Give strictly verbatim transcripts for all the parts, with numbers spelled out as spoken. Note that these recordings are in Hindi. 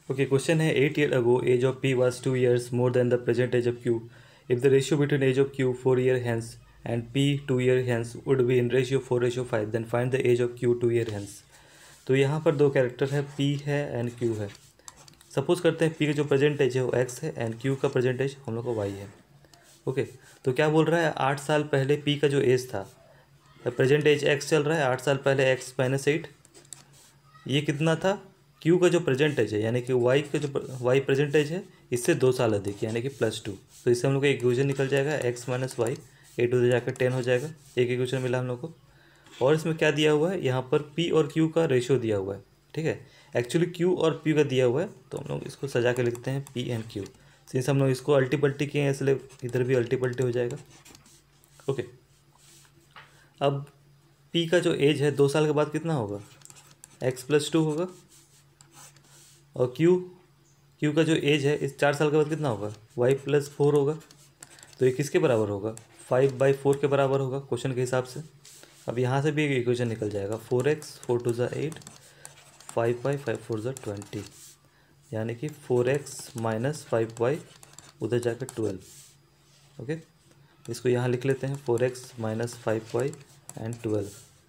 Okay, question है eight year ago age of P was two years more than the present age of Q. If the ratio between age of Q four year hence and P two year hence would be in ratio four ratio five, then find the age of Q two year hence. तो यहाँ पर दो कैरेक्टर है, P है एंड Q है. सपोज करते हैं P का जो प्रेजेंट एज है वो X है एंड Q का प्रेजेंट एज हम लोग को Y है. ओके, तो क्या बोल रहा है, आठ साल पहले P का जो एज था, प्रेजेंट एज X चल रहा है, आठ साल पहले X माइनस एट, ये कितना था, Q का जो प्रेजेंटेज है यानी कि Y का जो Y प्रेजेंटेज है इससे दो साल अधिक यानी कि प्लस टू. तो इससे हम लोग का इक्वेशन निकल जाएगा एक्स माइनस वाई, एट हो जाकर टेन हो जाएगा. एक इक्वेशन मिला हम लोग को. और इसमें क्या दिया हुआ है, यहाँ पर P और Q का रेशियो दिया हुआ है. ठीक है, एक्चुअली Q और P का दिया हुआ है तो हम लोग इसको सजा के लिखते हैं P एंड Q. सिंस हम लोग इसको अल्टी पल्टी किए हैं इसलिए इधर भी अल्टी पल्टी हो जाएगा. ओके, अब P का जो एज है दो साल के बाद कितना होगा, एक्स प्लस टू होगा. और Q Q का जो एज है इस चार साल के बाद कितना होगा, वाई प्लस फोर होगा. तो ये किसके बराबर होगा, फाइव बाई फोर के बराबर होगा क्वेश्चन के हिसाब से. अब यहाँ से भी एक इक्वेशन निकल जाएगा, फोर एक्स फोर टू ज़ा eight, five by five four ज़ा ट्वेंटी, यानी कि four X minus five Y उधर जाकर ट्वेल्व. ओके, इसको यहाँ लिख लेते हैं, four X minus five Y and twelve.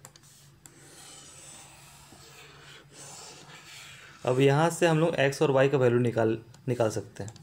अब यहाँ से हम लोग x और y का वैल्यू निकाल निकाल सकते हैं.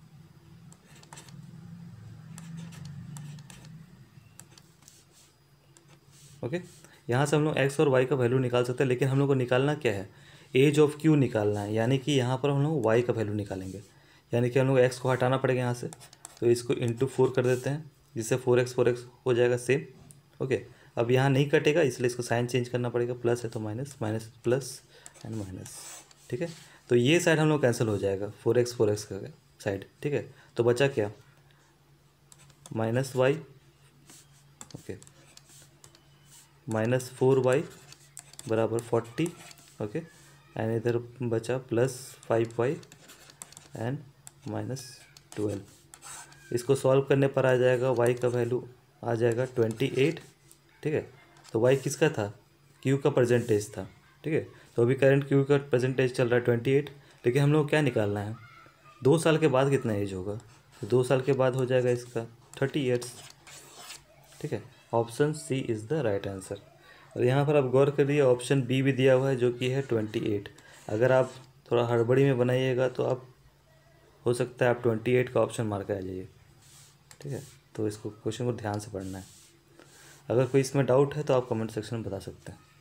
ओके, यहाँ से हम लोग x और y का वैल्यू निकाल सकते हैं, लेकिन हम लोग को निकालना क्या है, एज ऑफ q निकालना है. यानी कि यहाँ पर हम लोग y का वैल्यू निकालेंगे, यानी कि हम लोग x को हटाना पड़ेगा यहाँ से. तो इसको इंटू फोर कर देते हैं, जिससे फोर एक्स फोर एक्स हो जाएगा सेम. ओके, अब यहाँ नहीं कटेगा इसलिए इसको साइन चेंज करना पड़ेगा, प्लस है तो minus, minus plus and minus. ठीक है, तो ये साइड हम लोग कैंसिल हो जाएगा, फोर एक्स फोर एक्स का साइड. ठीक है, तो बचा क्या, minus Y, okay, minus four Y बराबर फोर्टी. ओके, एंड इधर बचा plus five Y and minus twelve. इसको सॉल्व करने पर आ जाएगा वाई का वैल्यू आ जाएगा ट्वेंटी एट. ठीक है, तो वाई किसका था, क्यू का परसेंटेज था. ठीक है, तो अभी करंट क्यू का परसेंटेज चल रहा है ट्वेंटी एट, लेकिन हम लोग क्या निकालना है, दो साल के बाद कितना एज होगा, तो दो साल के बाद हो जाएगा इसका थर्टी ईयर्स. ठीक है, option C is the right answer. और यहाँ पर आप गौर करिए, ऑप्शन बी भी दिया हुआ है जो कि है ट्वेंटी एट. अगर आप थोड़ा हड़बड़ी में बनाइएगा तो आप हो सकता है आप ट्वेंटी एट का ऑप्शन मार के आ जाइए. ठीक है, तो इसको क्वेश्चन को ध्यान से पढ़ना है. अगर कोई इसमें डाउट है तो आप कमेंट सेक्शन में बता सकते हैं.